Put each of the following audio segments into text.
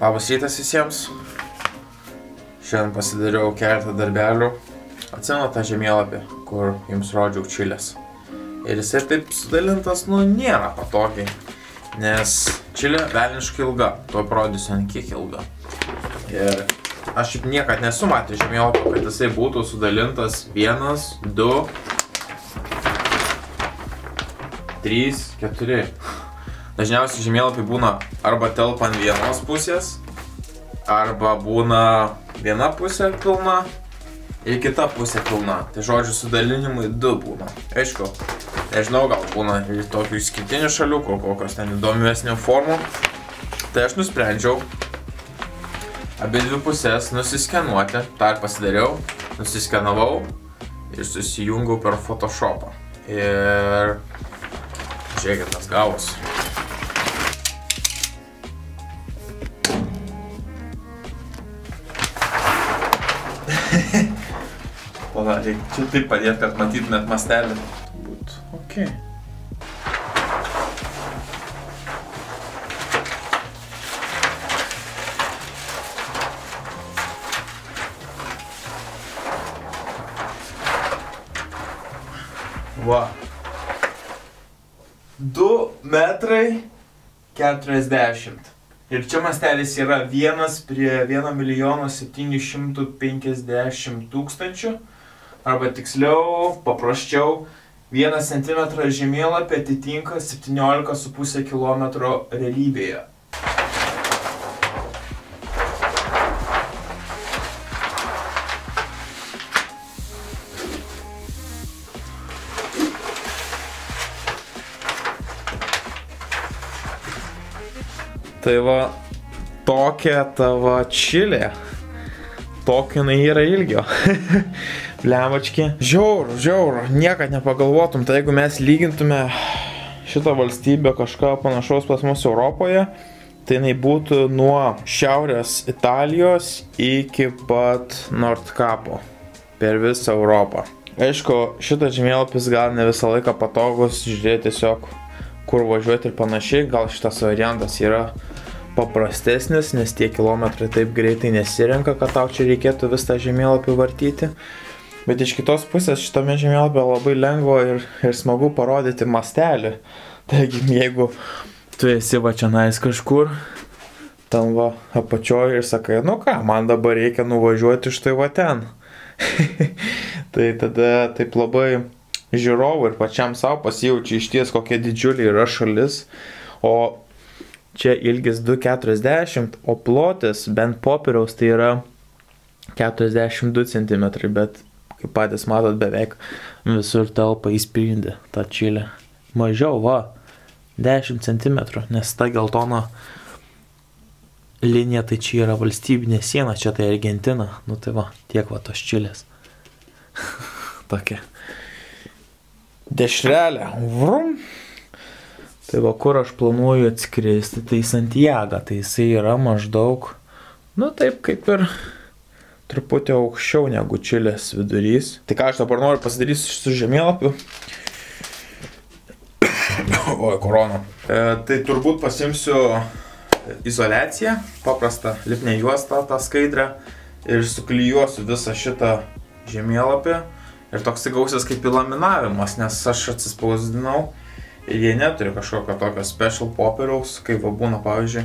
Labas rytas visiems. Šiandien pasidariau keletą darbelių. Atsimenu tą žemėlapį, kur jums rodžiau Čilės. Ir jisai taip sudalintas, nėra patogiai. Nes Čilė velniškai ilga. Tuo parodysiu, kiek ilga. Ir aš šiaip niekad nesu matęs žemėlapio, kad jisai būtų sudalintas 1, 2, 3, 4. Dažniausiai žemėlapiai būna arba telpa ant vienos pusės, arba būna viena pusė pilna ir kita pusė pilna. Tai žodžiu sudalinimai 2 būna. Aišku, nežinau, gal būna ir tokių išskirtinių šalių, kokios ten įdomesnių formų. Tai aš nusprendžiau abi 2 pusės nusiskenuoti. Tai ir pasidariau, nusiskenavau ir susijungiau per Photoshopą. Ir žiūrėkit, tas gavos. Pala, reikia čia taip padėti, kad matytumėt mastelį. Turbūt. Ok. Va. 2,40 m. Ir čia mastelis yra 1 prie 1 750 000. Arba tiksliau, paprasčiau, 1 cm žemėlapį atitinka 17,5 km realybėje. Tai va, tokia tavo Čilė. Tokia jinai yra ilgio. Blemački. Žiauru, niekad nepagalvotum. Tai jeigu mes lygintume šitą valstybę kažką panašaus pas mus Europoje, tai jinai būtų nuo šiaurės Italijos iki pat Nordkapo per visą Europą. Aišku, šitas žemėlapis gal ne visą laiką patogus, žiūrėti tiesiog kur važiuoti ir panašiai. Gal šitas variantas yra paprastesnis, nes tie kilometrai taip greitai nesirenka, kad tau čia reikėtų vis tą žemėlapį vartyti. Bet iš kitos pusės šitame žemėlapyje labai lengva ir smagu parodyti mastelį. Taigi, jeigu tu esi va čionais kažkur, ten va apačioje ir sakai, nu ką, man dabar reikia nuvažiuoti štai va ten. Tai tada taip labai žiūrovų ir pačiam savo pasijaučia išties kokia didžiulė yra šalis. O čia ilgis 2,40, o plotis bent popieriaus tai yra 42 cm, bet kaip patys matot, beveik visur telpa įspindi tą Čilę. Mažiau, va, 10 cm, nes ta geltona linija tai čia yra valstybinė siena, čia tai Argentina. Nu tai va, tiek va tos Čilės. Tokia. Dešrelė. Vrum. Tai va, kur aš planuoju atskristi, tai Santiago. Tai jisai yra maždaug, nu taip kaip ir truputį aukščiau negu Čilės vidurys. Tai ką aš dabar noriu pasidaryti su žemėlapiu. Oi, korona. Tai turbūt pasimsiu izoliaciją, paprastą lipnę juostą, tą skaidrę, ir suklijuosiu visą šitą žemėlapį. Ir toks gausias kaip įlaminavimas, nes aš atsispausdinau ir jie neturi kažkokio tokio special popieriaus, kaip va būna, pavyzdžiui,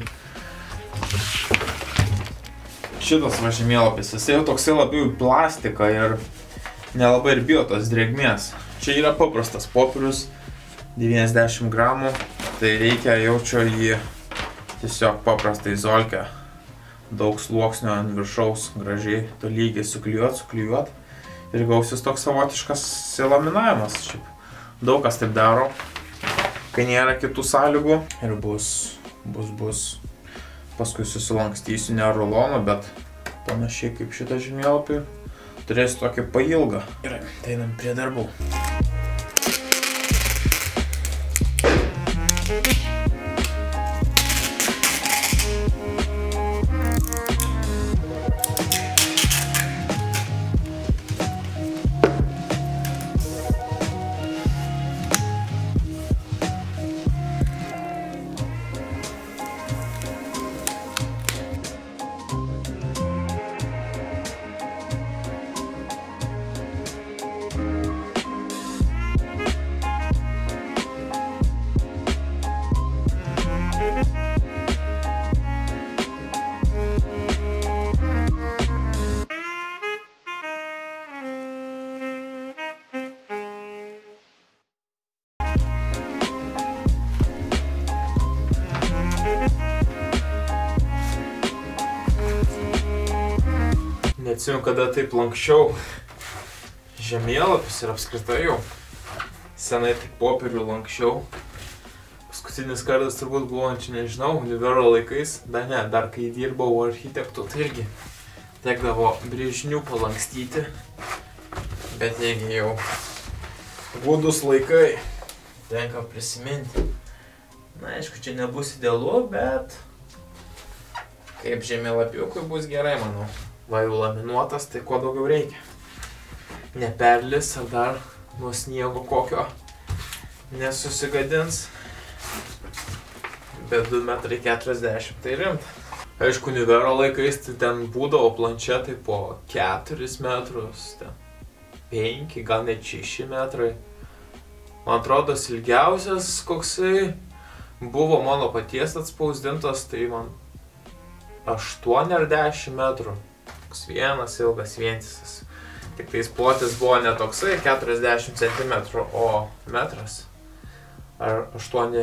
šitas va žemėlapis. Jis jau toksai labiau plastika ir nelabai ir bijo tos drėgmės. Čia yra paprastas popierius, 90 gramų, tai reikia jaučio jį tiesiog paprastą izolkę, daug sluoksnio ant viršaus, gražiai tolygiai suklijuot. Ir gausis toks savotiškas laminavimas. Daug kas taip daro, kai nėra kitų sąlygų. Ir bus. Paskui susilankstysiu ne rulonu, bet panašiai kaip šitą žemėlapį. Turėsiu tokį pailgą. Gerai, tai einam prie darbų. neatsimenu, kada taip lanksčiau žemėlapius ir apskritai jau. Senai tik popierių lankščiau. Paskutinis kartas turbūt buvo, nežinau, univero laikais. Dar kai dirbau architektu, tai irgi tekdavo brėžinių palankstyti. Bet jeigu jau gūdus laikai, tenka prisiminti. Na, aišku, čia nebus idealu, bet kaip žemėlapiukui bus gerai, manau. Va, jau laminuotas, tai kuo daugiau reikia. Neperlis ar dar nuo sniego kokio nesusigadins. Bet 2,40 m, tai rimta. Aišku, univero laikais tai ten būdavo planšetai po 4 metrus, 5, gal net 6 metrai. Man atrodo, ilgiausias koksai buvo mano paties atspausdintas, tai man 8 ar 10 metrų. Toks vienas ilgas vientisas. Tik tais plotis buvo ne toksai 40 cm, o metras. Ar 8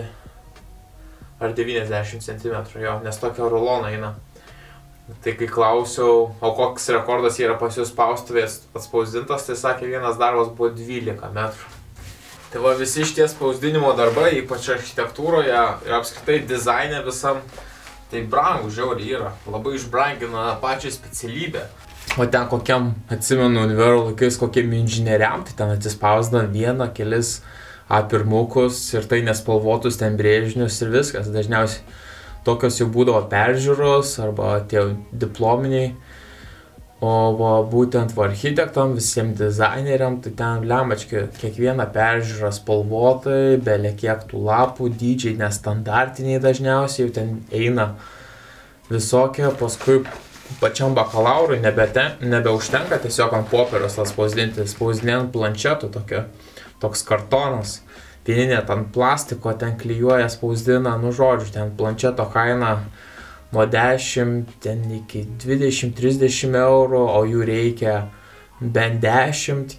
ar 90 cm, jo, nes tokio rulono eina. Tai kai klausiau, o koks rekordas yra pas jūs spaustuvės atspausdintas, tai sakė, vienas darbas buvo 12 metrų. Tai va, visi šitie spausdinimo darbai, ypač architektūroje ir apskritai dizaine visam, tai brangų žiauriai yra. Labai išbrangina pačią specialybę. O ten kokiam, atsimenu, univero laikais kokiem inžinieriam, tai ten atsispausdina vieną, kelis A1 ir tai nespalvotus ten brėžinius ir viskas. Dažniausiai tokios jau būdavo peržiūros arba tie diplominiai. O va, būtent va, architektam, visiems dizaineriam, tai ten lemački kiekvieną peržiūrą spalvotai, belė kiek tų lapų, dydžiai nestandartiniai dažniausiai, jau ten eina visokie, paskui pačiam bakalaurui nebeužtenka tiesiog ant popieriaus atspausdinti, spausdinant planšetų toks kartonas. Vieni net ant plastiko ten klijuoja, spausdina, nu žodžiu, ten planšeto kaina nuo 10 ten iki 20-30 eurų, o jų reikia bent 10,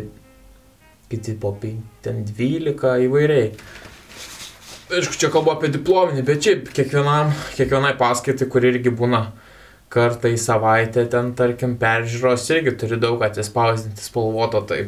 kiti po 5, ten 12 įvairiai. Aišku, čia kalbu apie diplominį, bet šiaip kiekvienai paskaitai, kur irgi būna kartą į savaitę, ten tarkim peržiūros irgi turi daug atsispausdinti spalvoto, tai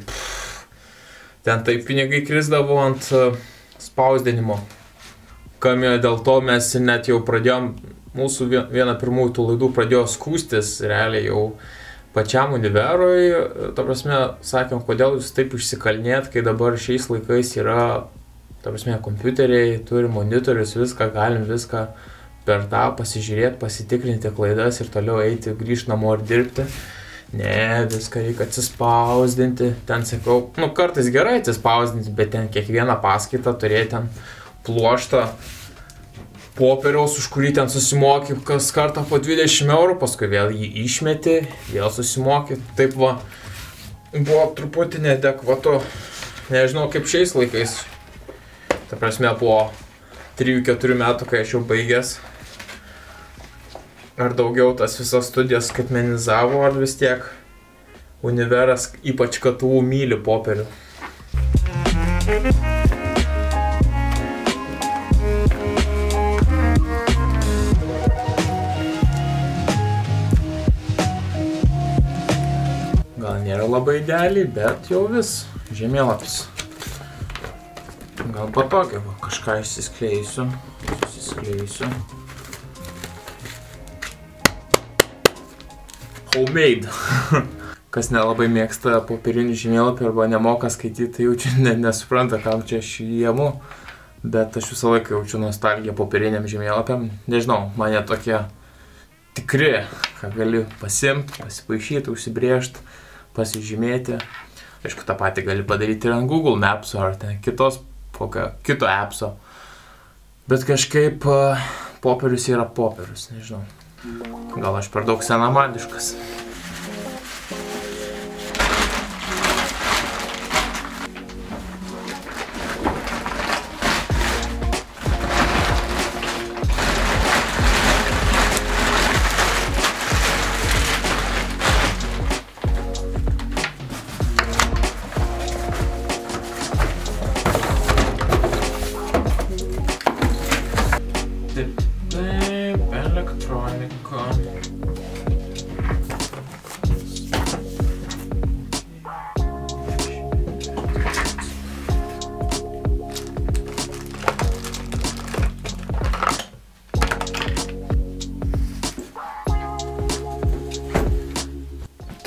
ten tai pinigai krisdavo ant spausdinimo. Kamio dėl to mes net jau pradėjom, mūsų viena pirmųjų tų laidų pradėjo skūstis realiai jau pačiam univerui. Ta prasme, sakėm, kodėl jūs taip išsikalnėt, kai dabar šiais laikais yra, ta prasme, kompiuteriai, turi monitorius, viską, galim viską per tą pasižiūrėti, pasitikrinti klaidas ir toliau eiti, grįžti namo ir dirbti. Ne, viską reikia atsispausdinti. Ten sakau, nu kartais gerai atsispausdinti, bet ten kiekvieną paskaitą turėti ten pluoštą popieriaus, už kurį ten susimoki kas kartą po 20 eurų, paskui vėl jį išmeti, vėl susimoki. Taip va, buvo truputį neadekvatu. Nežinau kaip šiais laikais. Ta prasme, po 3-4 metų, kai aš jau baigęs, ar daugiau tas visas studijas skaitmenizavo, ar vis tiek univeras, ypač KTU, myli popierių. Gal nėra labai idealiai, bet jau vis žemėlapis. Gal patogiai, va, kažką išsiskleisiu. Homemade. Kas nelabai mėgsta popierinių žemėlapį arba nemoka skaityti, tai jaučiu nesupranta, kam čia aš įimu. Bet aš visą laiką jaučiu nostalgiją popieriniam žemėlapiam. Nežinau, man jie tokie tikri, ką gali pasimti, pasipaišyti, užsibrėžti, pasižymėti. Aišku, tą patį gali padaryti ir ant Google Maps ar ten kito appso. Bet kažkaip popierius yra popierius, nežinau. Gal aš per daug senamadiškas.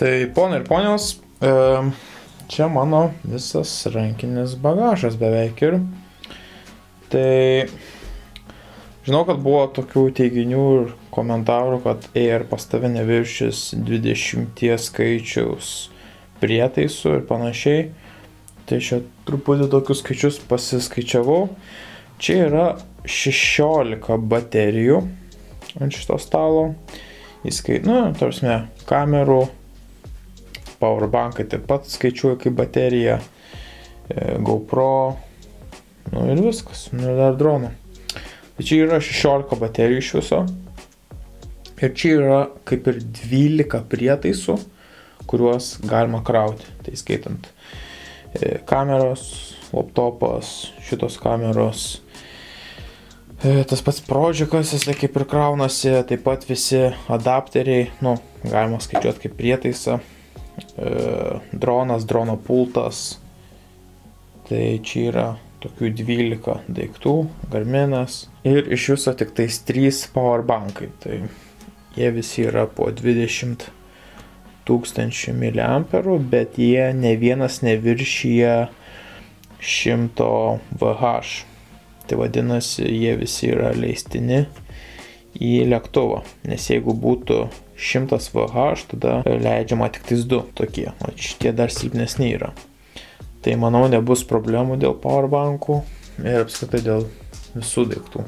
Tai ponai ir ponios, čia mano visas rankinis bagažas beveik ir. Tai žinau, kad buvo tokių teiginių ir komentarų, kad Air pas tave neviršys 20 skaičiaus prietaisų ir panašiai. Tai čia truputį tokius skaičius pasiskaičiavau. Čia yra 16 baterijų ant šito stalo. Tarsi kamerų, powerbankai taip pat skaičiuoju kaip baterija, GoPro, ir viskas, ir dar dronų. Tai čia yra 16 baterijų iš viso. Ir čia yra kaip ir 12 prietaisų, kuriuos galima krauti. Tai skaitant kameros, laptopas, šitos kameros, tas pats Projectas, jisai kaip ir kraunasi, taip pat visi adapteriai, galima skaičiuoti kaip prietaisą, dronas, drono pultas. Tai čia yra tokių 12 daiktų, Garminas ir iš viso tik tais 3 powerbankai. Tai jie visi yra po 20 000 mAh, bet jie ne vienas neviršyje 100 Wh. Tai vadinasi, jie visi yra leistini į lėktuvą, nes jeigu būtų 100 Wh, tada leidžiama tik tais 2 tokie, o šitie dar silpnesni yra. Tai manau nebus problemų dėl powerbankų ir apskritai dėl visų daiktų.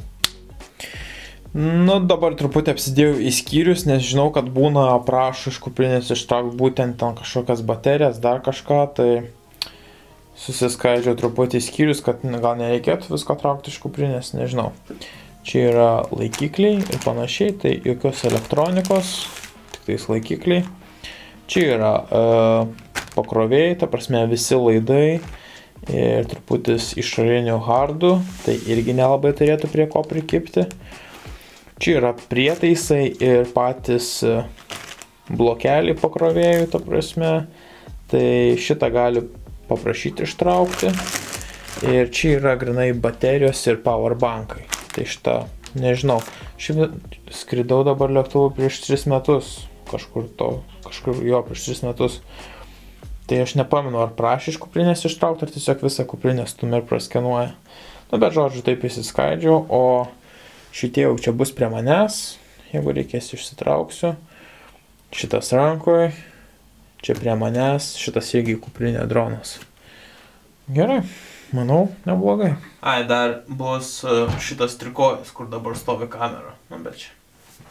Dabar truputį apsidėjau į skyrius, nes žinau, kad būna prašo iš kuprinės ištraukti būtent ten kažkokias baterijas, dar kažką, tai susiskaidžiau truputį į skyrius, kad gal nereikėtų visko traukti iš kuprinės, nežinau. Čia yra laikikliai ir panašiai, tai jokios elektronikos, tik tais laikikliai. Čia yra pakrovėjai, ta prasme visi laidai ir truputis išorinių hardų, tai irgi nelabai turėtų prie ko prikipti. Čia yra prietaisai ir patys blokeliai pakrovėjų, ta prasme, tai šitą gali paprašyti ištraukti. Ir čia yra grinai baterijos ir powerbankai. Tai šitą, nežinau, šiaip skridau dabar lėktuvu prieš 3 metus, kažkur prieš 3 metus. Tai aš nepamenu, ar prašė iš kuprinės ištraukti, ar tiesiog visą kuprinę stumia ir praskenuoja. Bet žodžiu, taip įsiskaidžiau, o šitie jau čia bus prie manęs, jeigu reikės išsitrauksiu. Šitas rankoj, čia prie manęs, šitas irgi kuprinė dronas. Gerai, manau, neblogai. Dar bus šitas trikojas, kur dabar stovi kamera. Bet čia.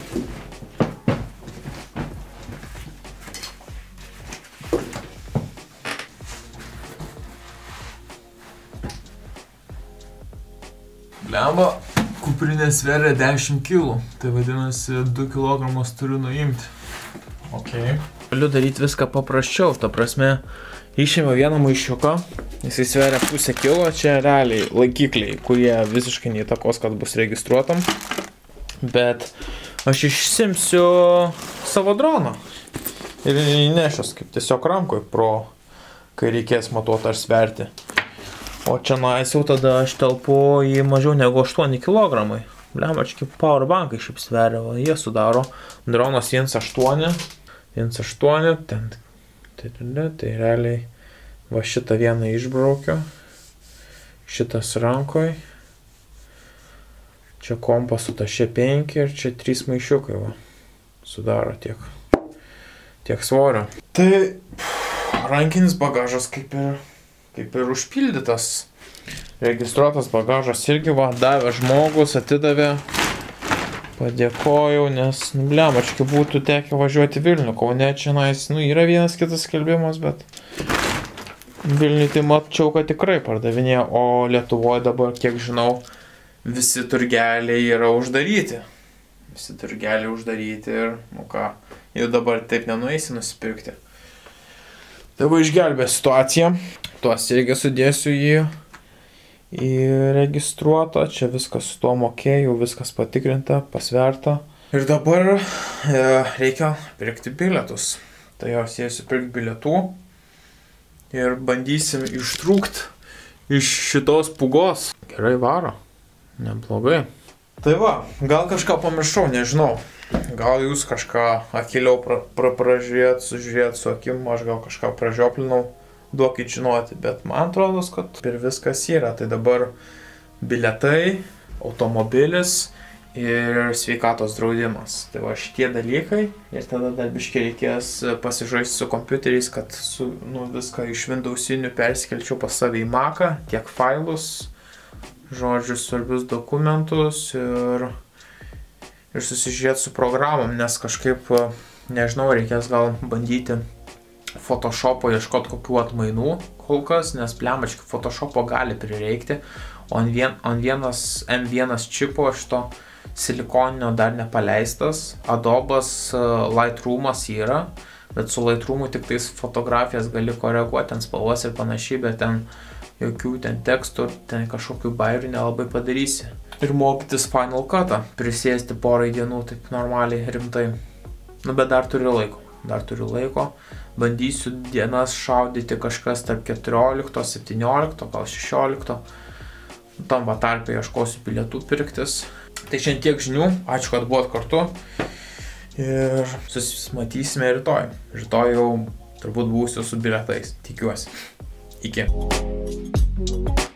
Blemba. Kuprinė sveria 10 kg, tai vadinasi 2 kg turiu nuimti. Galiu daryti viską paprasčiau, ta prasme, išėmiau vieną maišiuką, jisai sveria pusę kilo, čia realiai laikikliai, kurie visiškai neįtakos, kad bus registruotam. Bet aš išsimsiu savo droną ir nešios kaip tiesiog rankoj kai reikės matuoti ar sverti. O čia jau tada aš telpu į mažiau negu 8 kg. Blembački powerbankai šiaip sveria, jie sudaro. Dronas 1.8, tai realiai va šitą vieną išbraukiu. Šitas rankoj. Čia kompas su tašė 5 ir čia 3 maišiukai va. Sudaro tiek svorio. Tai rankinis bagažas kaip ir užpildytas. Registruotas bagažas irgi va, davė žmogus, atidavė. Padėkojau, nes, blemački, būtų tekę važiuoti Vilnių. Kaune čia yra vienas kitas skelbimas, bet Vilniui tai mačiau, kad tikrai pardavinėja, o Lietuvoje dabar, kiek žinau, visi turgeliai yra uždaryti. Visi turgeliai uždaryti ir, jau dabar taip nenueisi nusipirkti. Tai va išgelbė situaciją. Tuos irgi sudėsiu į registruotą. Čia viskas su tuo mokėjau, viskas patikrinta, pasverta. Ir dabar reikia pirkti bilietus. Tai jau sėsiu pirkti bilietų. Ir bandysim ištrūkti iš šitos pūgos. Gerai varo. Neblogai. Tai va, gal kažką pamiršau, nežinau. Gal jūs kažką akiliau pražiūrėt, sužiūrėt su akim, aš gal kažką pražioplinau, duokit žinoti, bet man atrodo, kad ir viskas yra. Tai dabar bilietai, automobilis ir sveikatos draudimas. Tai va šitie dalykai ir tada dar biškai reikės pasižaisti su kompiuteriais, kad viską iš Windowsinių perskelčiau pas save į Mac'ą, tiek failus, žodžiu, svarbius dokumentus ir susižiūrėti su programom, nes kažkaip, nežinau, reikės gal bandyti Photoshopo ieškoti kokių atmainų kol kas, nes blemački Photoshopo gali prireikti, o ant vienas M1 čipo šito silikoninio dar nepaleistas. Adobe'as Lightroom'as yra, bet su Lightroom'u tik tais fotografijas gali koreguoti, ten spalvas ir panašiai, bet ten jokių ten tekstų, ten kažkokių bairių nelabai padarysi. Ir mokytis Final Cut'ą, prisėsti porai dienų taip normaliai, rimtai. Bet dar turiu laiko. Bandysiu dienas šaudyti kažkas tarp 14, 17, gal 16. Tam va tarpe ieškosiu bilietų pirktis. Tai šiandien tiek žinių, ačiū, kad buvot kartu. Ir susimatysime rytoj. Rytoj jau turbūt būsiu su bilietais, tikiuosi. Iki.